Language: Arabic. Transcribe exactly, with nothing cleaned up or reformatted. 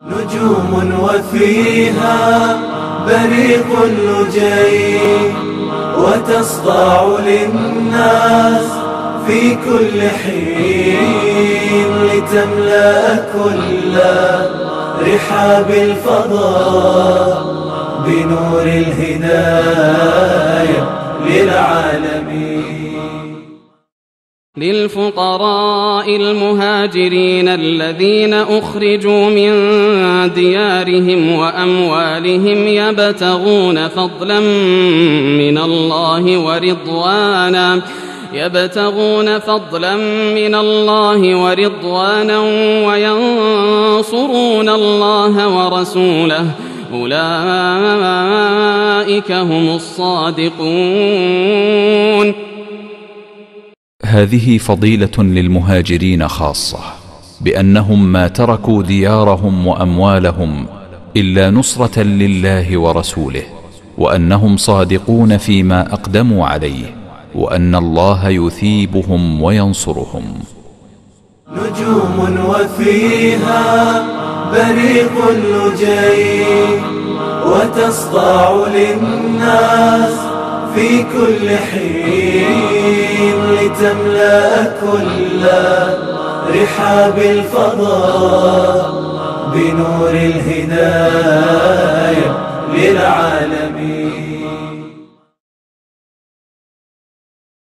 نجوم وفيها بريق اللجي وتصدع للناس في كل حين لتملأ كل رحاب الفضاء بنور الهداية للعالمين. للفقراء المهاجرين الذين أخرجوا من ديارهم وأموالهم يبتغون فضلا من الله ورضوانا يبتغون فضلا من الله ورضوانا وينصرون الله ورسوله أولئك هم الصادقون. هذه فضيلة للمهاجرين خاصة، بأنهم ما تركوا ديارهم وأموالهم إلا نصرة لله ورسوله، وأنهم صادقون فيما أقدموا عليه، وأن الله يثيبهم وينصرهم. نجوم وفيها بريق اللجي وتصدع للناس في كل حين لتملأ كل رحاب الفضاء بنور الهداية للعالمين.